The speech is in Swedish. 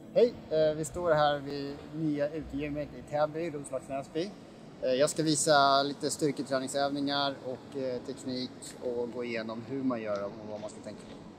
Hej! Vi står här vid nya utegymmet i Täby, Roslags Näsby. Jag ska visa lite styrketräningsövningar och teknik och gå igenom hur man gör dem och vad man ska tänka på.